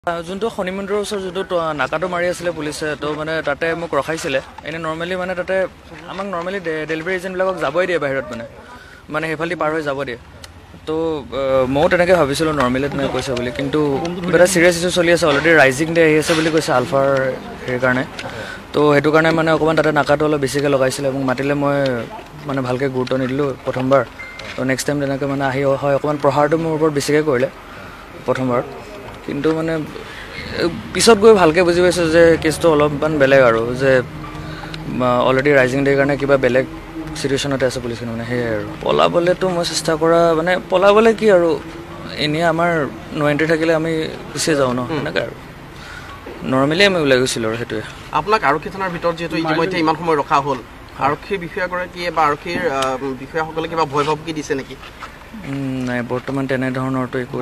যোনটো শনি মন্দিৰৰ ওচৰত যোনটো নাকাটো মাৰি আছিলে পুলিচে তো মানে তাতে মোক ৰখাইছিলে এনে নৰ্মেলি মানে তাতে আমাক নৰ্মেলি ডেলিভাৰী এজেণ্টবিলাকক যাবই দিয়ে বাহিৰত মানে সেইফালে পাৰ হৈ যাব দিয়ে তো ময়ো তেনেকৈ ভাবিছিলোঁ নৰ্মেলি তেনেকৈ কৈছে বুলি কিন্তু কিবা এটা চিৰিয়াছ ইছ্যু চলি আছে অলৰেডি ৰাইজিং ডে আহি আছে বুলি কৈছে আলফাৰ হেৰি কাৰণে তো সেইটো কাৰণে মানে অকণমান তাতে নাকাটো অলপ বেছিকৈ লগাইছিলে মোক মাতিলে মই মানে ভালকৈ গুৰুত্ব নিদিলোঁ প্ৰথমবাৰ তো নেক্সট টাইম তেনেকৈ মানে আহি হয় অকণমান প্ৰহাৰটো মোৰ ওপৰত বেছিকৈ কৰিলে প্ৰথমবাৰ কিন্তু মানে পিছত গৈ ভালকৈ বুজি পাইছোঁ যে কেছটো অলপমান বেলেগ আৰু যে অলৰেডি ৰাইজিং ডেৰ কাৰণে কিবা বেলেগ চিটুৱেশ্যনতে আছে পুলিচখিনি মানে সেয়াই আৰু পলাবলৈতো মই চেষ্টা কৰা মানে পলাবলৈ কি আৰু এনেই আমাৰ নো এণ্ট্ৰি থাকিলে আমি গুচি যাওঁ ন সেনেকৈ আৰু নৰ্মেলি আমি ওলাই গৈছিলোঁ আৰু সেইটোৱে আপোনাক আৰক্ষী থানাৰ ভিতৰত যিহেতু ইতিমধ্যে ইমান সময় ৰখা হ'ল আৰক্ষী বিষয়াগৰাকীয়ে বা আৰক্ষীৰ বিষয়াসকলে কিবা ভয় ভাবুকি দিছে নেকি নাই বৰ্তমান তেনেধৰণৰতো একো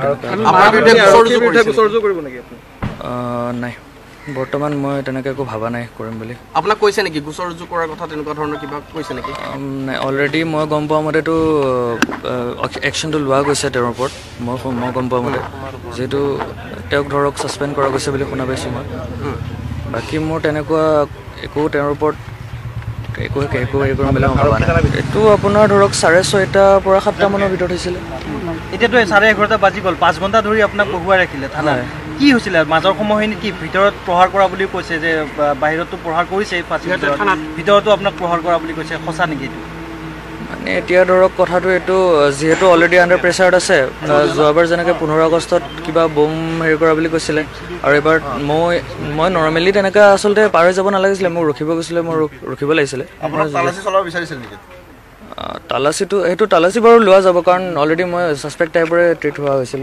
নাই বৰ্তমান মই তেনেকৈ একো ভবা নাই কৰিম বুলি আপোনাক কৈছে নেকি গোচৰ ৰুজু কৰাৰ কথা তেনেকুৱা ধৰণৰ কিবা কৈছে নেকি নাই অলৰেডি মই গম পোৱা মতেতো একশ্যনটো লোৱা গৈছে তেওঁৰ ওপৰত মই গম পোৱা মতে যিহেতু তেওঁক ধৰক ছাছপেণ্ড কৰা গৈছে বুলি শুনা পাইছোঁ মই বাকী মোৰ তেনেকুৱা একো তেওঁৰ ওপৰত একো হেৰি কৰিম বুলি মই ভবা নাই এইটো আপোনাৰ ধৰক 6:30 পৰা 7 মানৰ ভিতৰত হৈছিলে এতিয়াতো 11:30 বাজি গ'ল 5 ঘণ্টা ধৰি আপোনাক বহুৱাই ৰাখিলে থানাত কি হৈছিলে মাজৰ সময়খিনি কি ভিতৰত প্ৰহাৰ কৰা বুলি কৈছে যে বাহিৰতো প্ৰহাৰ কৰিছে ভিতৰতো আপোনাক প্ৰহাৰ কৰা বুলি কৈছে সঁচা নেকি এইটো মানে এতিয়া ধৰক কথাটো এইটো যিহেতু অলৰেডি আণ্ডাৰ প্ৰেছাৰত আছে যোৱাবাৰ যেনেকৈ 15 আগষ্টত কিবা বম হেৰি কৰা বুলি কৈছিলে আৰু এবাৰ মই নৰ্মেলি তেনেকৈ আচলতে পাৰ হৈ যাব নালাগিছিলে মোক ৰখিব গৈছিলে মই ৰখিব লাগিছিলে তালাচীটো সেইটো তালাচী বাৰু লোৱা যাব কাৰণ অলৰেডি মই ছাছপেক্ট টাইপৰে ট্ৰিট হোৱা হৈছিল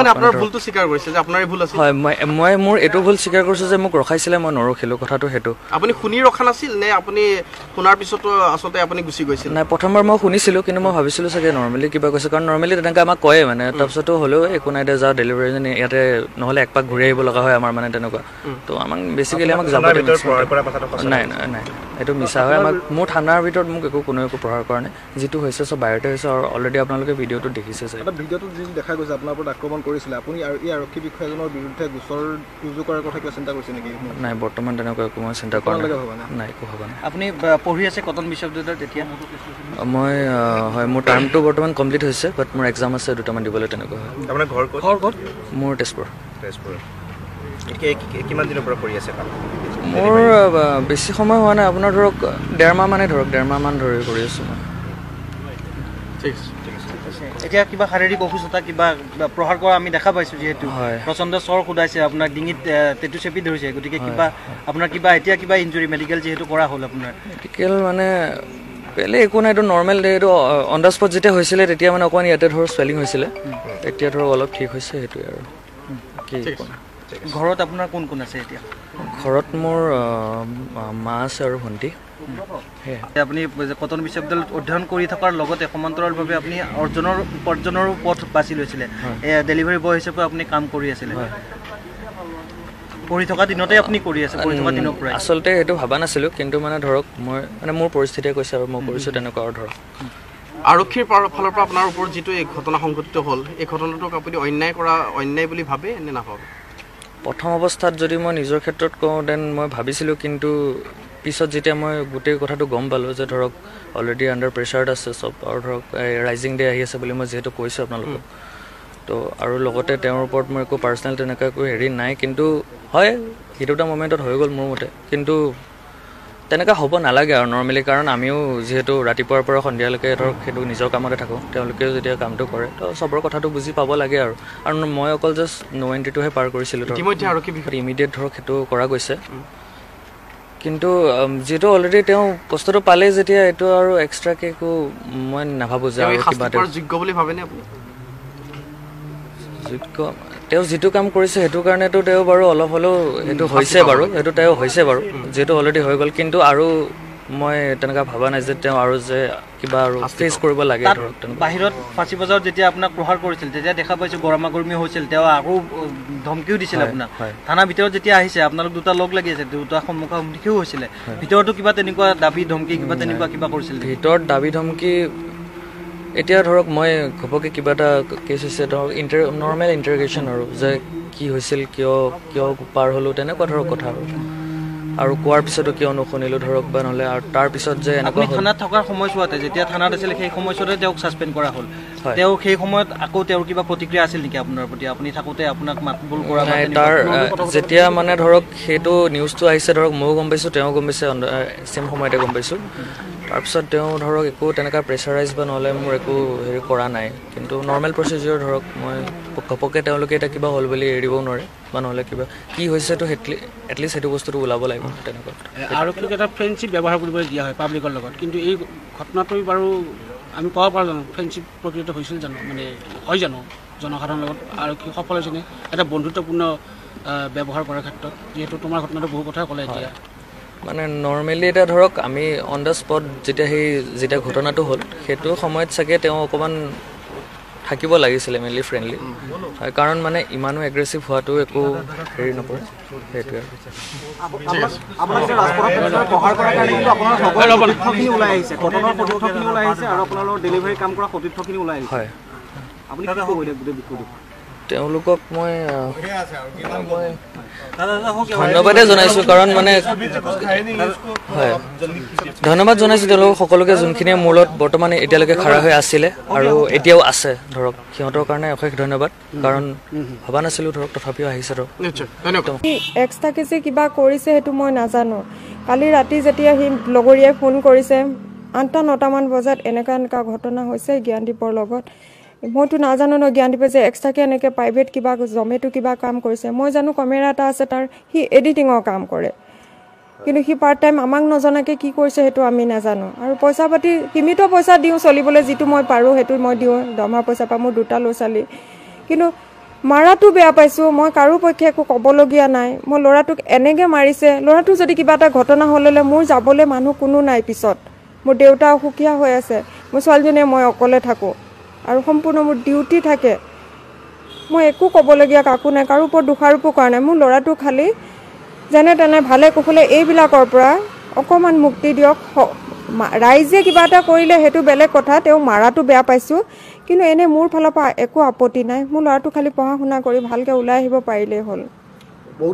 হয় মই মোৰ এইটো ভুল স্বীকাৰ কৰিছোঁ যে মোক ৰখাইছিলে মই নৰখিলোঁ কথাটো সেইটো আপুনি শুনি ৰখা নাছিল নে আপুনি শুনাৰ পিছতো আচলতে আপুনি গুচি গৈছিল নাই প্ৰথমবাৰ মই শুনিছিলোঁ কিন্তু মই ভাবিছিলোঁ চাগে নৰ্মেলি কিবা কৈছে কাৰণ নৰ্মেলি তেনেকৈ আমাক কয়ে মানে তাৰপিছতো হ'লেও একো নাই দে যাওঁ ডেলিভাৰী এজনী ইয়াতে নহ'লে এক পাক ঘূৰি আহিব লগা হয় আমাৰ মানে তেনেকুৱা তো আমাক বেছিকেলি আমাক যাব নাই নাই এইটো মিছা হয় আমাক মোৰ থানাৰ ভিতৰত মোক কোনেও একো প্ৰহাৰ কৰা নাই যিটো হৈছে চব বাহিৰতে হৈছে আৰু অলৰেডি আপোনালোকে ভিডিঅ'টো দেখিছে চাগে ভিডিঅ'টোত যি দেখা গৈছে আপোনাৰ ওপৰত আক্ৰমণ কৰিছিলে আপুনি আৰু এই আৰক্ষী বিষয়াজনৰ বিৰুদ্ধে গোচৰ ৰুজু কৰাৰ কথা কিবা চিন্তা কৰিছে নেকি নাই বৰ্তমান তেনেকুৱা একো মই চিন্তা কৰা নাই একো ভবা নাই আপুনি পঢ়ি আছে কটন বিশ্ববিদ্যালয়ত এতিয়া মই হয় মোৰ টাৰ্মটো বৰ্তমান কমপ্লিট হৈছে বাট মোৰ এক্সাম আছে দুটামান দিবলৈ তেনেকুৱা হয় আপোনাৰ ঘৰ ক'ত মোৰ তেজপুৰ কিমান দিনৰ পৰা কৰি আছে মোৰ বেছি সময় হোৱা নাই আপোনাৰ ধৰক 1.5 মাহ মানে ধৰক 1.5 মাহমান ধৰি কৰি আছোঁ মই এতিয়া কিবা শাৰীৰিক অসুস্থতা কিবা প্ৰহাৰ কৰা আমি দেখা পাইছোঁ যিহেতু প্ৰচণ্ড চৰ সোধাইছে আপোনাৰ ডিঙিত টেটু চেপি ধৰিছে গতিকে কিবা আপোনাৰ কিবা এতিয়া কিবা ইঞ্জুৰি মেডিকেল যিহেতু কৰা হ'ল আপোনাৰ মেডিকেল মানে বেলেগ একো নাই এইটো নৰ্মেল এইটো অন দ্য স্পট যেতিয়া হৈছিলে তেতিয়া মানে অকণমান ইয়াতে ধৰক চুৱেলিং হৈছিলে এতিয়া ধৰক অলপ ঠিক হৈছে সেইটোৱে আৰু কি ঘৰত আপোনাৰ কোন কোন আছে এতিয়া ঘৰত মোৰ মা আছে আৰু ভণ্টি আপুনি কটন বিশ্ববিদ্যালয়ত অধ্যয়ন কৰি থকাৰ লগতে সমান্তৰালভাৱে আপুনি উপাৰ্জনৰো পথ বাছি লৈছিলে ডেলিভাৰী বয় হিচাপে আপুনি কাম কৰি আছিলে পঢ়ি থকা দিনতে আপুনি কৰি আছে পঢ়ি থকা দিনৰ পৰাই আচলতে সেইটো ভবা নাছিলোঁ কিন্তু মানে ধৰক মই মানে মোৰ পৰিস্থিতিয়ে কৈছে আৰু মই কৰিছোঁ তেনেকুৱা আৰু ধৰক আৰক্ষীৰ ফালৰ পৰা আপোনাৰ ওপৰত যিটো এই ঘটনা সংঘটিত হ'ল এই ঘটনাটোক আপুনি অন্যায় বুলি ভাবে নে নাভাবে প্ৰথম অৱস্থাত যদি মই নিজৰ ক্ষেত্ৰত কওঁ দেন মই ভাবিছিলোঁ কিন্তু পিছত যেতিয়া মই গোটেই কথাটো গম পালোঁ যে ধৰক অলৰেডি আণ্ডাৰ প্ৰেছাৰত আছে চব আৰু ধৰক ৰাইজিং ডে আহি আছে বুলি মই যিহেতু কৈছোঁ আপোনালোকক তো আৰু লগতে তেওঁৰ ওপৰত মোৰ একো পাৰ্চনেল তেনেকুৱা একো হেৰি নাই কিন্তু হয় সেইটো এটা মমেণ্টত হৈ গ'ল মোৰ মতে কিন্তু তেনেকুৱা হ'ব নালাগে আৰু নৰ্মেলি কাৰণ আমিও যিহেতু ৰাতিপুৱাৰ পৰা সন্ধিয়ালৈকে ধৰক সেইটো নিজৰ কামতে থাকোঁ তেওঁলোকেও যেতিয়া কামটো কৰে তো চবৰ কথাটো বুজি পাব লাগে আৰু মই অকল জাষ্ট নো এণ্ট্ৰিটোহে পাৰ কৰিছিলোঁ ইমিডিয়েট ধৰক সেইটো কৰা গৈছে কিন্তু যিহেতু অলৰেডি তেওঁ বস্তুটো পালেই যেতিয়া এইটো আৰু এক্সট্ৰাকৈ একো মই নাভাবোঁ যে আৰু কিবা যোগ্য বুলি ভাবেনে আপুনি যোগ্য তেওঁ যিটো কাম কৰিছে সেইটো কাৰণেতো তেওঁ বাৰু অলপ হ'লেও সেইটো হৈছে বাৰু সেইটো তেওঁ হৈছে বাৰু যিহেতু অলৰেডি হৈ গ'ল কিন্তু আৰু মই তেনেকুৱা ভবা নাই যে তেওঁ আৰু যে কিবা আৰু ফেচ কৰিব লাগে ধৰক বাহিৰত ফাঁচী বজাৰত যেতিয়া আপোনাক প্ৰহাৰ কৰিছিল তেতিয়া দেখা পাইছোঁ গৰমাগৰমি হৈছিল তেওঁ আকৌ ধমকিও দিছিল আপোনাক থানাৰ ভিতৰত যেতিয়া আহিছে আপোনালোক দুটা লগ লাগি আছে দুটা সন্মুখাসন্মুখীও হৈছিলে ভিতৰতো কিবা তেনেকুৱা দাবী ধমকি কিবা তেনেকুৱা কিবা কৰিছিল ভিতৰত দাবী ধমকি এতিয়া ধৰক মই ঘপককৈ কিবা এটা কেছ হৈছে ধৰক নৰ্মেল ইণ্টাৰগেশ্যন আৰু যে কি হৈছিল কিয় পাৰ হ'লোঁ তেনেকুৱা ধৰক কথা আৰু কোৱাৰ পিছতো কিয় নুশুনিলোঁ ধৰক বা নহ'লে আৰু তাৰপিছত যে আপুনি থানাত থকাৰ সময়ছোৱাতে যেতিয়া থানাত আছিল সেই সময়ছোৱাতে তেওঁক ছাছপেণ্ড কৰা হ'ল তেওঁ সেই সময়ত আকৌ তেওঁৰ কিবা প্ৰতিক্ৰিয়া আছিল নেকি আপোনাৰ প্ৰতি আপুনি থাকোঁতে আপোনাক মাতবোল কৰা নাই তাৰ যেতিয়া মানে ধৰক সেইটো নিউজটো আহিছে ধৰক ময়ো গম পাইছোঁ তেওঁ গম পাইছে ছেম সময়তে গম পাইছোঁ তাৰপিছত তেওঁ ধৰক একো তেনেকুৱা প্ৰেছাৰাইজ বা নহ'লে মোৰ একো হেৰি কৰা নাই কিন্তু নৰ্মেল প্ৰচিডিউৰ ধৰক মই ঘপককৈ তেওঁলোকে এতিয়া কিবা হ'ল বুলি এৰি দিবও নোৱাৰে বা নহ'লে কিবা কি হৈছেতো এটলিষ্ট সেইটো বস্তুটো ওলাব লাগিব তেনেকুৱা আৰক্ষীক এটা ফ্ৰেণ্ডশ্বিপ ব্যৱহাৰ কৰিবলৈ দিয়া হয় পাব্লিকৰ লগত কিন্তু এই ঘটনাটো বাৰু আমি ক'ব পাৰোঁ জানো ফ্ৰেণ্ডশ্বিপ প্ৰকৃত হৈছিল জানো মানে হয় জানো জনসাধাৰণৰ লগত আৰক্ষী সফল হৈছেনে এটা বন্ধুত্বপূৰ্ণ ব্যৱহাৰ কৰাৰ ক্ষেত্ৰত যিহেতু তোমাৰ ঘটনাটো বহু কথাই ক'লে এতিয়া মানে নৰ্মেলি এতিয়া ধৰক আমি অন দ্য স্পট যেতিয়া ঘটনাটো হ'ল সেইটো সময়ত চাগে তেওঁ অকণমান থাকিব লাগিছিলে মেইনলি ফ্ৰেণ্ডলি হয় কাৰণ মানে ইমানো এগ্ৰেছিভ হোৱাটো একো হেৰি নকৰে সেইটোৱে হয় তেওঁলোকক মই ধন্যবাদে জনাইছোঁ কাৰণ মানে হয় ধন্যবাদ জনাইছোঁ তেওঁলোকক সকলোকে যোনখিনিয়ে মোৰ লগত বৰ্তমান এতিয়ালৈকে খাৰা হৈ আছিলে আৰু এতিয়াও আছে ধৰক সিহঁতৰ কাৰণে অশেষ ধন্যবাদ কাৰণ ভবা নাছিলোঁ ধৰক তথাপিও আহিছে ধৰক এক্সট্ৰাকে যে কিবা কৰিছে সেইটো মই নাজানো কালি ৰাতি যেতিয়া সি লগৰীয়াই ফোন কৰিছে 8-9টামান বজাত এনেকুৱা ঘটনা হৈছে জ্ঞানদীপৰ লগত মইতো নাজানো ন জ্ঞানদীপে যে এক্সট্ৰাকে এনেকৈ প্ৰাইভেট কিবা জমেটো কিবা কাম কৰিছে মই জানো কেমেৰা এটা আছে তাৰ সি এডিটিঙৰ কাম কৰে কিন্তু সি পাৰ্ট টাইম আমাক নজনাকৈ কি কৰিছে সেইটো আমি নাজানো আৰু পইচা পাতি সীমিত পইচা দিওঁ চলিবলৈ যিটো মই পাৰোঁ সেইটো মই দিওঁ দৰমহা পইচা পৰা মোৰ 2টা ল'ৰা ছোৱালী কিন্তু মাৰাটো বেয়া পাইছোঁ মই কাৰো পক্ষে একো ক'বলগীয়া নাই মই ল'ৰাটোক এনেকৈ মাৰিছে ল'ৰাটো যদি কিবা এটা ঘটনা হ'লে মোৰ যাবলৈ মানুহ কোনো নাই পিছত মোৰ দেউতা অসুখীয়া হৈ আছে মোৰ ছোৱালীজনীয়ে মই অকলে থাকোঁ আৰু সম্পূৰ্ণ মোৰ ডিউটি থাকে মই একো ক'বলগীয়া কাকো নাই কাৰো ওপৰত দোষাৰোপো কৰা নাই মোৰ ল'ৰাটো খালি যেনে তেনে ভালে কুশলে এইবিলাকৰ পৰা অকণমান মুক্তি দিয়ক ৰাইজে কিবা এটা কৰিলে সেইটো বেলেগ কথা তেওঁ মাৰাটো বেয়া পাইছোঁ কিন্তু এনে মোৰ ফালৰ পৰা একো আপত্তি নাই মোৰ ল'ৰাটো খালি পঢ়া শুনা কৰি ভালকৈ ওলাই আহিব পাৰিলেই হ'ল বহুত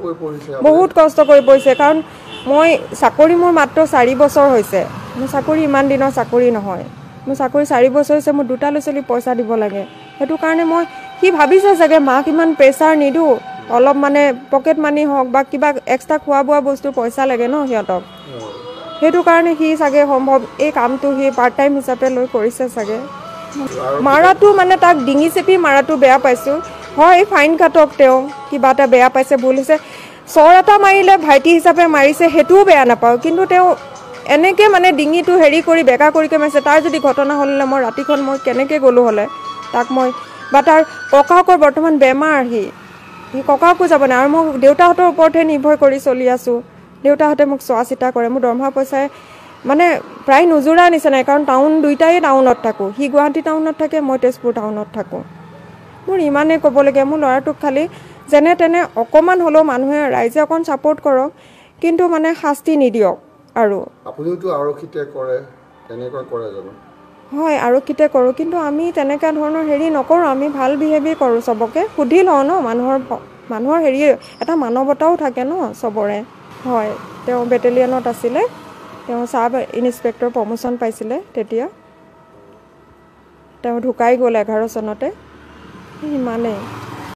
কষ্ট কৰি পৰিছে কাৰণ মই চাকৰি মোৰ মাত্ৰ 4 বছৰ হৈছে মোৰ চাকৰি ইমান দিনৰ চাকৰি নহয় মোৰ চাকৰি 4 বছৰ হৈছে মোৰ 2টা ল'ৰা ছোৱালী পইচা দিব লাগে সেইটো কাৰণে মই সি ভাবিছে চাগে মাক ইমান প্ৰেছাৰ নিদিওঁ অলপ মানে পকেট মানি হওক বা কিবা এক্সট্ৰা খোৱা বোৱা বস্তু পইচা লাগে ন সিহঁতক সেইটো কাৰণে সি চাগে সম্ভৱ এই কামটো সি পাৰ্ট টাইম হিচাপে লৈ কৰিছে চাগে মাৰাটো মানে তাক ডিঙি চেপি মাৰাটো বেয়া পাইছোঁ হয় ফাইন কাটক তেওঁ কিবা এটা বেয়া পাইছে ভুল হৈছে চৰ এটা মাৰিলে ভাইটি হিচাপে মাৰিছে সেইটোও বেয়া নাপাওঁ কিন্তু তেওঁ এনেকৈ মানে ডিঙিটো হেৰি কৰি বেকা কৰিকৈ মাৰিছে তাৰ যদি ঘটনা হ'লে মই ৰাতিখন মই কেনেকৈ গ'লোঁ হ'লে তাক মই বা তাৰ ককাকৰ বৰ্তমান বেমাৰ সি ককাকো যাব নাই আৰু মই দেউতাহঁতৰ ওপৰতহে নিৰ্ভৰ কৰি চলি আছোঁ দেউতাহঁতে মোক চোৱা চিতা কৰে মোৰ দৰমহা পইচাই মানে প্ৰায় নোজোৰা নিচিনাই কাৰণ দুইটাই টাউনত থাকোঁ সি গুৱাহাটী টাউনত থাকে মই তেজপুৰ টাউনত থাকোঁ মোৰ ইমানেই ক'বলগীয়া মোৰ ল'ৰাটোক খালি যেনে তেনে অকণমান হ'লেও মানুহে ৰাইজে অকণ ছাপোৰ্ট কৰক কিন্তু মানে শাস্তি নিদিয়ক আৰু আপুনিওতো আৰক্ষীতে কৰে তেনেকৈ কৰে জানো হয় আৰক্ষীতে কৰোঁ কিন্তু আমি তেনেকুৱা ধৰণৰ হেৰি নকৰোঁ আমি ভাল বিহেভেই কৰোঁ চবকে সুধি লওঁ ন মানুহৰ হেৰি এটা মানৱতাও থাকে ন চবৰে হয় তেওঁ বেটেলিয়নত আছিলে তেওঁ চাব ইনস্পেক্টৰ প্ৰমোশ্যন পাইছিলে তেতিয়া তেওঁ ঢুকাই গ'ল 11 চনতে ইমানেই